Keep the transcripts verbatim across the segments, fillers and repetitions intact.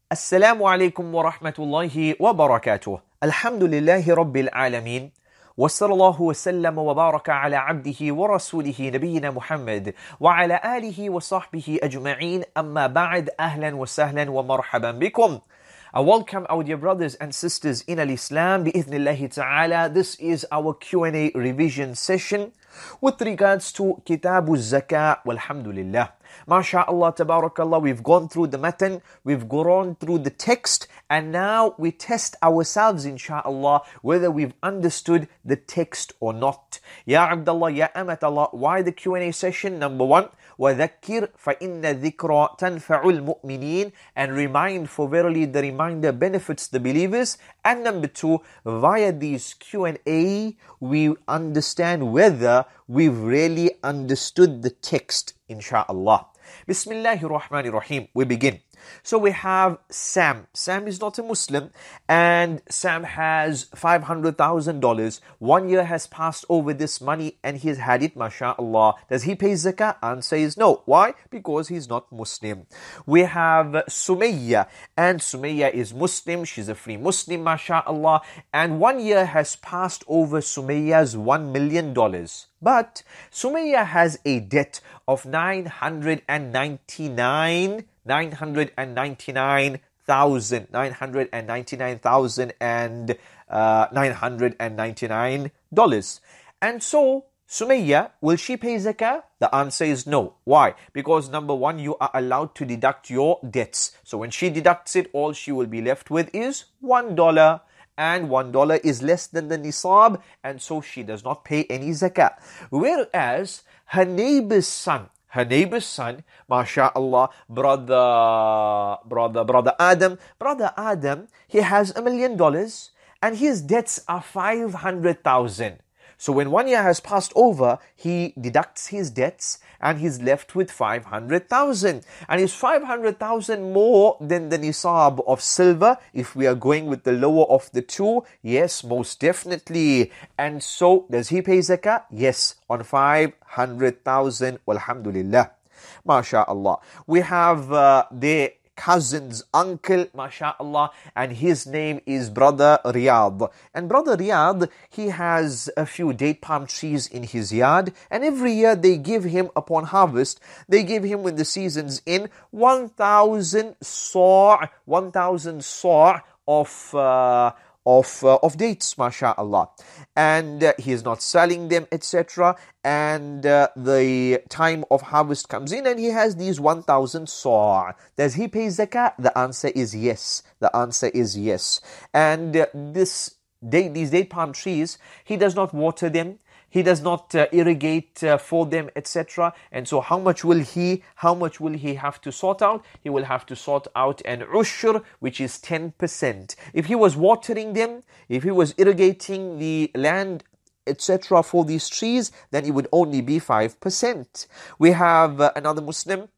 السلام عليكم ورحمة الله وبركاته. الحمد لله رب العالمين، وصلى الله وسلم وبارك على عبده ورسوله نبينا محمد وعلى آله وصحبه أجمعين. أما بعد، أهلا وسهلا ومرحبا بكم. I welcome our dear brothers and sisters in al-Islam. Bi-idhnillahi ta'ala, this is our Q and A revision session with regards to Kitabu Zakah. Walhamdulillah. MashaAllah, tabarakallah, we've gone through the matan, we've gone through the text, and now we test ourselves, insha'Allah, whether we've understood the text or not. Ya Abdullah, Ya Amatallah, why the Q and A session? Number one, وَذَكِّرْ فَإِنَّ الذِّكْرَ تَنْفَعُ الْمُؤْمِنِينَ, and remind, for verily the reminder benefits the believers. And number two, via these Q and A, we understand whether we've really understood the text, insha'Allah. Bismillahir Rahmanir Rahim. We begin. So we have Sam. Sam is not a Muslim, and Sam has five hundred thousand dollars. One year has passed over this money and he's had it, mashallah. Does he pay zakah? Answer is no. Why? Because he's not Muslim. We have Sumayya, and Sumayya is Muslim. She's a free Muslim, mashallah. And one year has passed over Sumayya's one million dollars. But Sumayya has a debt of nine hundred ninety-nine nine hundred ninety-nine thousand nine hundred ninety-nine thousand and uh, nine hundred ninety-nine dollars. And so Sumayya, will she pay zakah? The answer is no. Why? Because number one, you are allowed to deduct your debts. So when she deducts it, all she will be left with is one dollar. And one dollar is less than the nisab, and so she does not pay any zakah. Whereas her neighbor's son, her neighbor's son, mashallah, brother, brother, brother Adam, brother Adam, he has a million dollars, and his debts are five hundred thousand. So when one year has passed over, he deducts his debts and he's left with five hundred thousand. And is five hundred thousand more than the nisab of silver if we are going with the lower of the two? Yes, most definitely. And so does he pay zakah? Yes, on five hundred thousand. Walhamdulillah. MashaAllah. We have uh, the cousin's uncle, mashallah, and his name is Brother Riyadh. And Brother Riyadh, he has a few date palm trees in his yard, and every year they give him, upon harvest, they give him, when the season's in, one thousand saw, one thousand saw of uh, of uh, of dates, mashallah. And uh, he is not selling them, et cetera. And uh, the time of harvest comes in and he has these one thousand saw. Does he pay zakah? The answer is yes. The answer is yes. And uh, this date, these date palm trees, he does not water them. He does not uh, irrigate uh, for them, et cetera. And so how much will he, how much will he have to sort out? He will have to sort out an ushur, which is ten percent. If he was watering them, if he was irrigating the land, et cetera for these trees, then it would only be five percent. We have uh, another Muslim.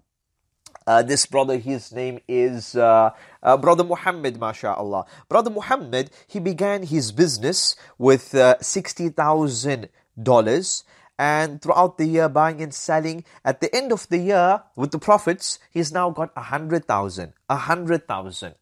Uh, this brother, his name is uh, uh, Brother Muhammad, mashallah. Brother Muhammad, he began his business with uh, sixty thousand dollars, and throughout the year buying and selling. At the end of the year, with the profits, he's now got a hundred thousand. A hundred thousand.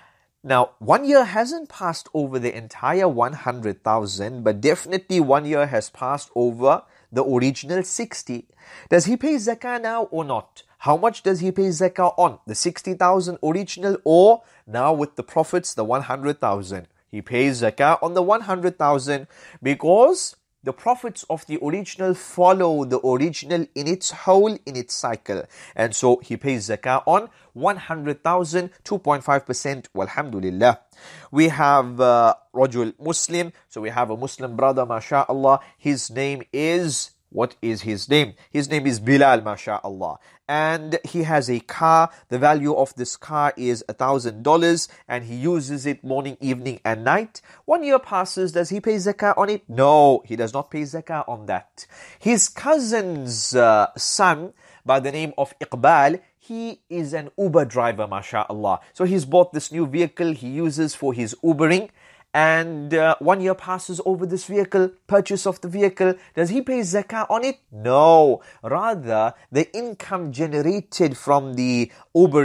Now, one year hasn't passed over the entire one hundred thousand, but definitely one year has passed over the original sixty. Does he pay zakah now or not? How much does he pay zakah on? The sixty thousand original, or now with the profits, the one hundred thousand? He pays zakah on the one hundred thousand because the profits of the original follow the original in its whole, in its cycle. And so he pays zakah on one hundred thousand, two point five percent. Walhamdulillah. We have uh, Rajul Muslim. So we have a Muslim brother, mashallah. His name is, what is his name? His name is Bilal, mashallah. And he has a car. The value of this car is a thousand dollars, and he uses it morning, evening, and night. One year passes. Does he pay zakah on it? No, he does not pay zakah on that. His cousin's uh, son, by the name of Iqbal, he is an Uber driver, mashallah. So he's bought this new vehicle he uses for his Ubering. And uh, one year passes over this vehicle, purchase of the vehicle. Does he pay zakah on it? No. Rather, the income generated from the Ubering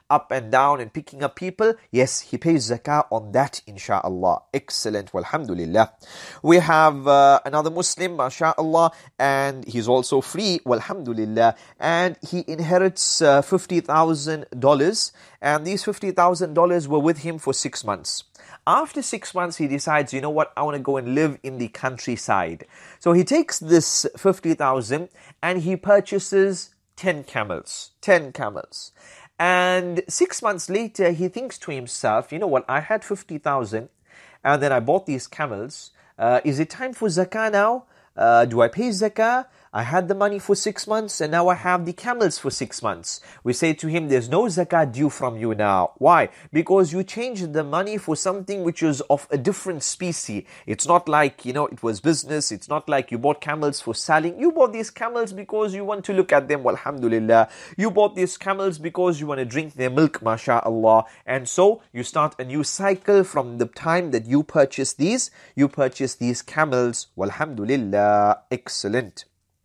up and down and picking up people, yes, he pays zakah on that, insha'Allah. Excellent, walhamdulillah. We have uh, another Muslim, masha'Allah, and he's also free, walhamdulillah, and he inherits uh, fifty thousand dollars, and these fifty thousand dollars were with him for six months. After six months, he decides, you know what, I want to go and live in the countryside. So he takes this fifty thousand and he purchases ten camels. ten camels. And six months later, he thinks to himself, you know what, I had fifty thousand and then I bought these camels. Uh, is it time for zakah now? Uh, do I pay zakah? I had the money for six months and now I have the camels for six months. We say to him, there's no zakah due from you now. Why? Because you changed the money for something which is of a different species. It's not like, you know, it was business. It's not like you bought camels for selling. You bought these camels because you want to look at them, alhamdulillah. You bought these camels because you want to drink their milk, masha'Allah. And so you start a new cycle from the time that you purchase these. You purchase these camels, walhamdulillah. Excellent.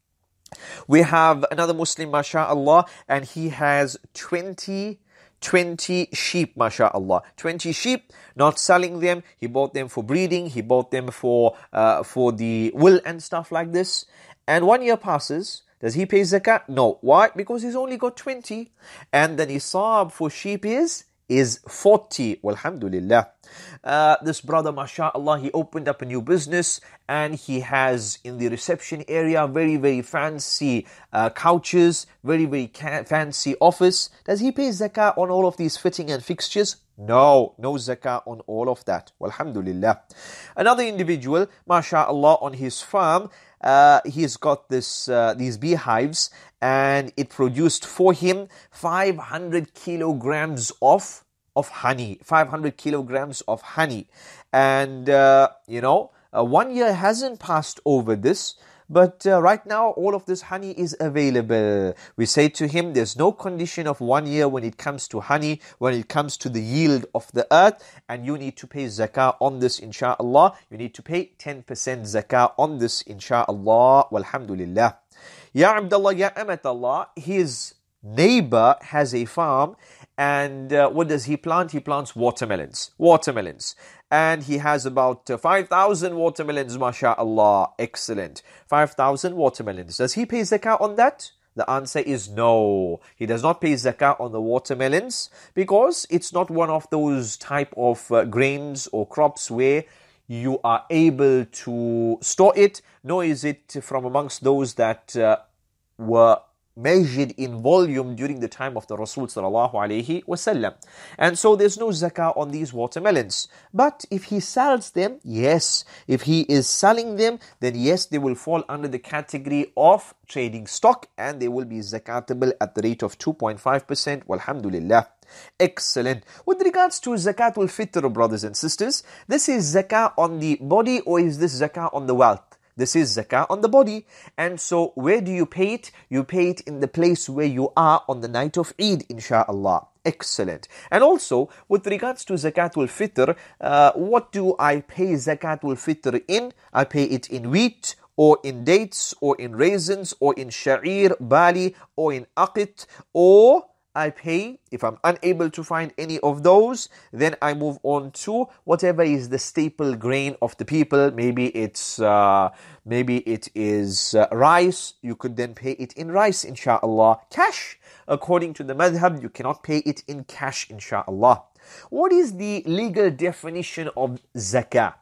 We have another Muslim, masha'Allah, and he has twenty, twenty sheep, masha'Allah. twenty sheep, not selling them. He bought them for breeding. He bought them for, uh, for the wool and stuff like this. And one year passes. Does he pay zakat? No. Why? Because he's only got twenty. And the nisab for sheep is, is forty. Walhamdulillah. Uh, this brother, masha'Allah, he opened up a new business and he has in the reception area very, very fancy uh, couches, very, very ca- fancy office. Does he pay zakah on all of these fitting and fixtures? No, no zakah on all of that. Walhamdulillah. Another individual, masha'Allah, on his farm, uh, he's got this uh, these beehives and it produced for him five hundred kilograms of of honey, five hundred kilograms of honey. And, uh, you know, uh, one year hasn't passed over this, but uh, right now all of this honey is available. We say to him, there's no condition of one year when it comes to honey, when it comes to the yield of the earth, and you need to pay zakah on this, insha'Allah. You need to pay ten percent zakah on this, insha'Allah. Walhamdulillah. Ya Abdullah, Ya Amatallah, his neighbor has a farm. And uh, what does he plant? He plants watermelons. Watermelons. And he has about uh, five thousand watermelons, masha'Allah. Excellent. five thousand watermelons. Does he pay zakah on that? The answer is no. He does not pay zakah on the watermelons because it's not one of those type of uh, grains or crops where you are able to store it, nor is it from amongst those that uh, were measured in volume during the time of the Rasul sallallahu alaihi wasallam. And so there's no zakah on these watermelons. But if he sells them, yes. If he is selling them, then yes, they will fall under the category of trading stock and they will be zakatable at the rate of two point five percent. Walhamdulillah. Excellent. With regards to zakatul fitr, brothers and sisters, this is zakah on the body or is this zakah on the wealth? This is zakah on the body. And so where do you pay it? You pay it in the place where you are on the night of Eid, insha'Allah. Excellent. And also, with regards to zakatul fitr, uh, what do I pay zakatul fitr in? I pay it in wheat, or in dates, or in raisins, or in sha'ir, barley, or in aqit, or I pay, if I'm unable to find any of those, then I move on to whatever is the staple grain of the people. Maybe it's, uh, maybe it is uh, rice. You could then pay it in rice, insha'Allah. Cash, according to the madhab, you cannot pay it in cash, insha'Allah. What is the legal definition of zakah?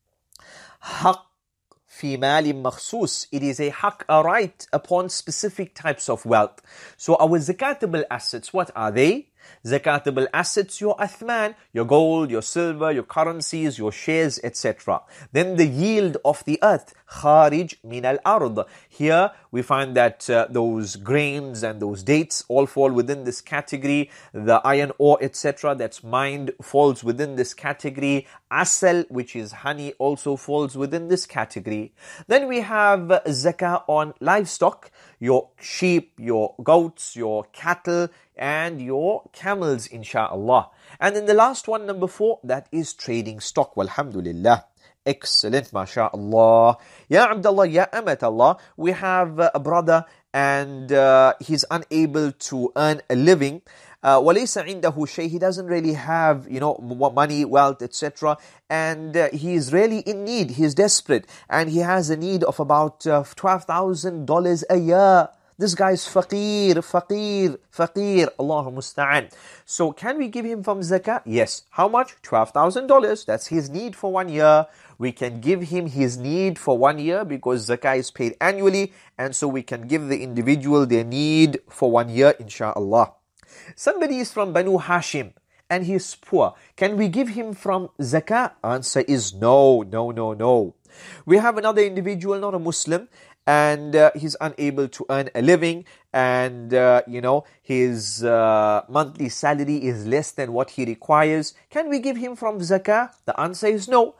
Haqq fi malin makhsus. It is a haq, a right upon specific types of wealth. So our zakatable assets, what are they? Zakatable assets, your athman, your gold, your silver, your currencies, your shares, et cetera. Then the yield of the earth, kharij min al-ard. Here we find that uh, those grains and those dates all fall within this category. The iron ore, et cetera, that's mined falls within this category. Asal, which is honey, also falls within this category. Then we have uh, zakah on livestock, your sheep, your goats, your cattle, and your camels, insha'Allah. And then the last one, number four, that is trading stock. Walhamdulillah. Excellent, masha'Allah. Ya Abdullah, Ya Amatallah, we have a brother and uh, he's unable to earn a living. uh, وَلَيْسَ عِنْدَهُ شَيْءٍ, he doesn't really have, you know, money, wealth, et cetera. And uh, he is really in need, he is desperate, and he has a need of about uh, twelve thousand dollars a year. This guy is faqir, faqir, faqir, Allahu musta'an. So can we give him from zakah? Yes. How much? twelve thousand dollars. That's his need for one year. We can give him his need for one year because zakah is paid annually, and so we can give the individual their need for one year, insha'Allah. Somebody is from Banu Hashim and he is poor. Can we give him from zakah? Answer is no, no, no, no. We have another individual, not a Muslim, and uh, he's unable to earn a living, and uh, you know, his uh, monthly salary is less than what he requires. Can we give him from zakah? The answer is no,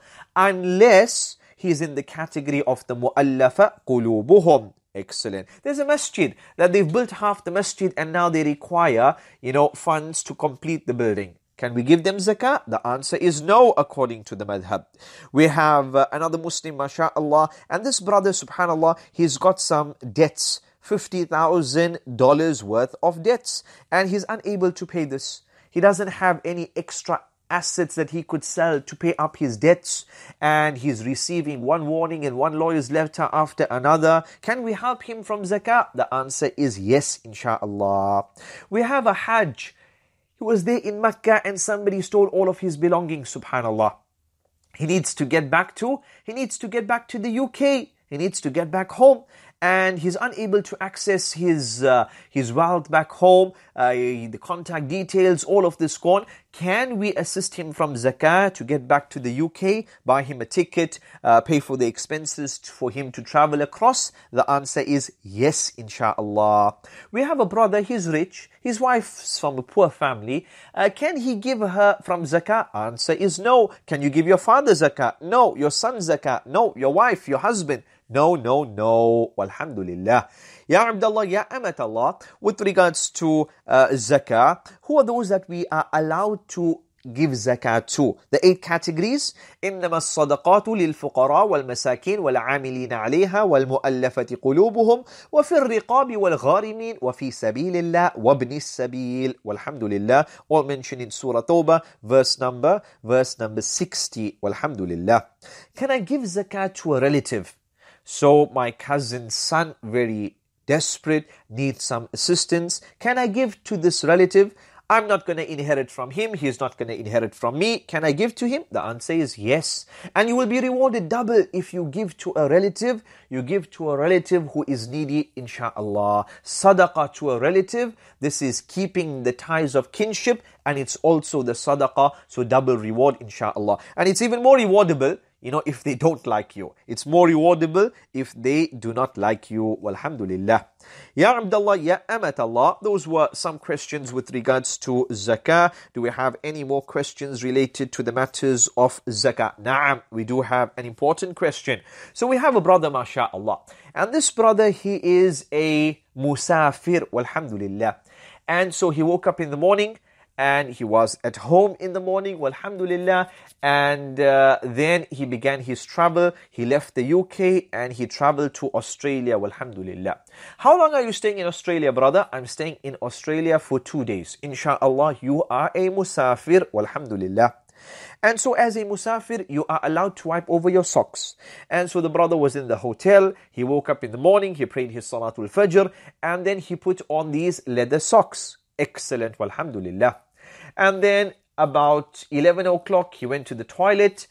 unless he's in the category of the mu'allafa qulubuhum. Excellent. There's a masjid that they've built half the masjid and now they require, you know, funds to complete the building. Can we give them zakah? The answer is no, according to the madhab. We have uh, another Muslim, masha'Allah, and this brother, subhanAllah, he's got some debts, fifty thousand dollars worth of debts, and he's unable to pay this. He doesn't have any extra assets that he could sell to pay up his debts, and he's receiving one warning and one lawyer's letter after another. Can we help him from zakah? The answer is yes, insha'Allah. We have a hajj. He was there in Mecca and somebody stole all of his belongings, subhanAllah. He needs to get back to, he needs to get back to the U K. He needs to get back home, and he's unable to access his uh, his wealth back home, uh, the contact details, all of this gone. Can we assist him from zakah to get back to the U K, buy him a ticket, uh, pay for the expenses for him to travel across? The answer is yes, insha'Allah. We have a brother, he's rich, his wife's from a poor family. Uh, can he give her from zakah? Answer is no. Can you give your father zakah? No. Your son zakah? No. Your wife, your husband? No, no, no. Walhamdulillah. Ya Abdullah, Ya Amatallah, with regards to uh, zakah, who are those that we are allowed to give zakah to? The eight categories. إنما الصدقات للفقراء والمساكين والعاملين عليها والمؤلفة قلوبهم وفي الرقاب والغارمين وفي سبيل الله وابن السبيل. Walhamdulillah. All mentioned in Surah Tawbah, verse number, verse number sixty. Walhamdulillah. Can I give zakah to a relative? So my cousin's son, very desperate, needs some assistance. Can I give to this relative? I'm not going to inherit from him. He's not going to inherit from me. Can I give to him? The answer is yes. And you will be rewarded double if you give to a relative. You give to a relative who is needy, insha'Allah. Sadaqah to a relative. This is keeping the ties of kinship, and it's also the sadaqah. So double reward, insha'Allah. And it's even more rewardable, you know, if they don't like you. It's more rewardable if they do not like you. Walhamdulillah. Ya Abdullah, Ya Amatallah. Those were some questions with regards to zakah. Do we have any more questions related to the matters of zakah? Naam, we do have an important question. So we have a brother, masha'Allah. And this brother, he is a musafir. Walhamdulillah. And so he woke up in the morning, and he was at home in the morning, walhamdulillah, and uh, then he began his travel. He left the U K and he traveled to Australia, walhamdulillah. How long are you staying in Australia, brother? I'm staying in Australia for two days. Insha'Allah, you are a musafir, walhamdulillah. And so as a musafir, you are allowed to wipe over your socks. And so the brother was in the hotel, he woke up in the morning, he prayed his Salatul Fajr, and then he put on these leather socks. Excellent, walhamdulillah. And then about eleven o'clock, he went to the toilet,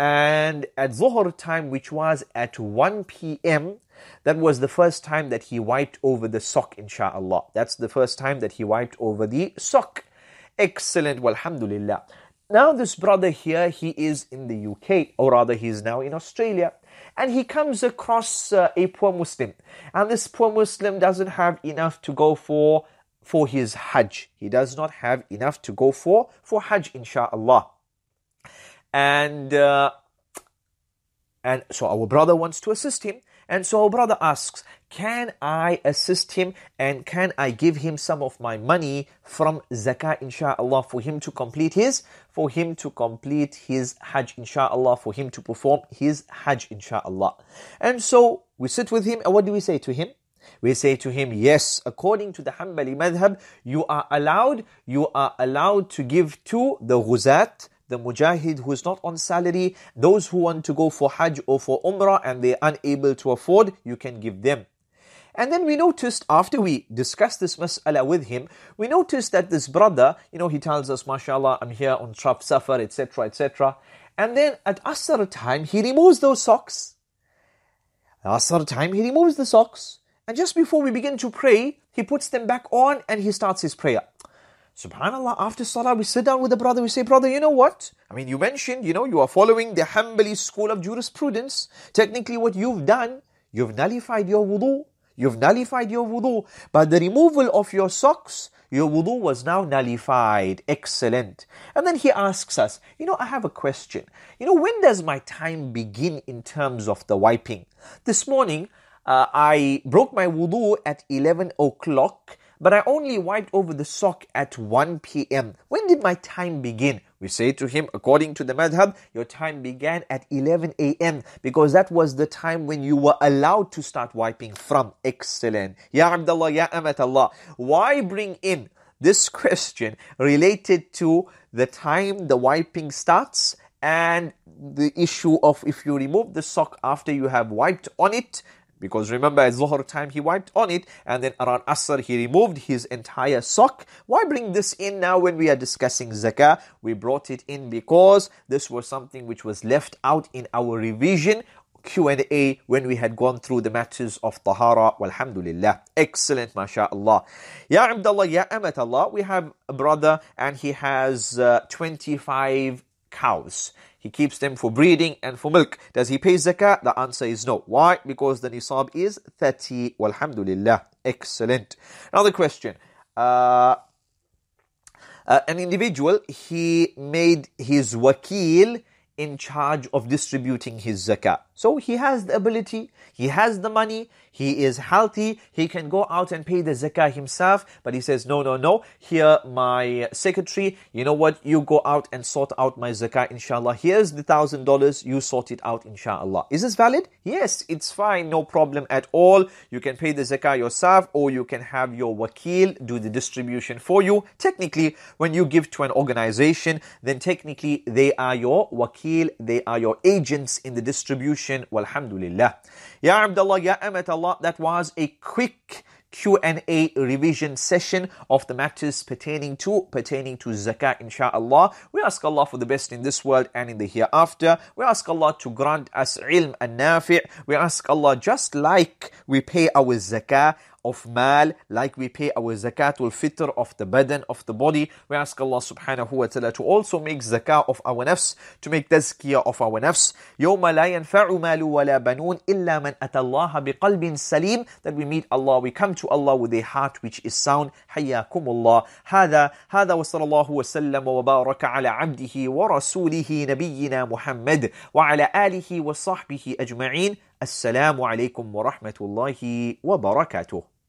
and at Zuhr time, which was at one p m, that was the first time that he wiped over the sock, insha'Allah. That's the first time that he wiped over the sock. Excellent, walhamdulillah. Now this brother here, he is in the U K, or rather he is now in Australia, and he comes across uh, a poor Muslim. And this poor Muslim doesn't have enough to go for for his Hajj. He does not have enough to go for, for Hajj, insha'Allah. And, uh, and so our brother wants to assist him. And so our brother asks, can I assist him and can I give him some of my money from zakah, insha'Allah, for him to complete his, for him to complete his Hajj, insha'Allah, for him to perform his Hajj, insha'Allah. And so we sit with him, and what do we say to him? We say to him, yes, according to the Hanbali madhab, you are allowed, you are allowed to give to the ghuzat, the mujahid who is not on salary, those who want to go for Hajj or for Umrah and they are unable to afford, you can give them. And then we noticed, after we discussed this mas'ala with him, we noticed that this brother, you know, he tells us, mashallah, I'm here on Traf Safar, et cetera, et cetera. And then at Asr time, he removes those socks. At Asr time, he removes the socks. And just before we begin to pray, he puts them back on and he starts his prayer. Subhanallah, after Salah, we sit down with the brother, we say, brother, you know what? I mean, you mentioned, you know, you are following the Hanbali school of jurisprudence. Technically, what you've done, you've nullified your wudu. You've nullified your wudu. By the removal of your socks, your wudu was now nullified. Excellent. And then he asks us, you know, I have a question. You know, when does my time begin in terms of the wiping? This morning, uh, I broke my wudu at eleven o'clock, but I only wiped over the sock at one p.m. When did my time begin? We say to him, according to the madhab, your time began at eleven a.m. because that was the time when you were allowed to start wiping from. Excellent. Ya Abdullah, Ya Amatallah. Why bring in this question related to the time the wiping starts and the issue of if you remove the sock after you have wiped on it? Because remember, at Zuhr time he wiped on it, and then around Asr he removed his entire sock. Why bring this in now when we are discussing Zakah? We brought it in because this was something which was left out in our revision Q and A when we had gone through the matters of Tahara. Walhamdulillah. Excellent, mashallah. Ya Abdullah, Ya Amatallah, we have a brother and he has uh, twenty-five cows. He keeps them for breeding and for milk. Does he pay zakah? The answer is no. Why? Because the nisab is thirty. Walhamdulillah. Excellent. Another question. Uh, uh, an individual, he made his wakil in charge of distributing his zakah. So he has the ability, he has the money, he is healthy, he can go out and pay the zakah himself, but he says, no, no, no, here my secretary, you know what, you go out and sort out my zakah, inshallah. Here's the thousand dollars, you sort it out, inshallah. Is this valid? Yes, it's fine, no problem at all. You can pay the zakah yourself, or you can have your wakil do the distribution for you. Technically, when you give to an organization, then technically they are your wakil, they are your agents in the distribution. Walhamdulillah. Ya Abdullah, Ya Amatallah, that was a quick Q and A revision session of the matters pertaining to pertaining to zakah, inshaAllah. We ask Allah for the best in this world and in the hereafter. We ask Allah to grant us ilm and nafi'. We ask Allah, just like we pay our zakah of mal, like we pay our zakatul fitr of the badan, of the body, we ask Allah subhanahu wa ta'ala to also make zakah of our nafs, to make tazkiyah of our nafs. يَوْمَ لَا يَنْفَعُ مَالُ وَلَا بَنُونَ إِلَّا مَنْ أَتَى اللَّهَ بِقَلْبٍ سَلِيمٍ. That we meet Allah, we come to Allah with a heart which is sound. حَيَّاكُمُ اللَّهِ. هذا هذا وصلى الله وسلم وبارك على عبده ورسوله نبينا محمد وعلى آله وصحبه أجمعين. السلام عليكم ورحمة الله وبركاته.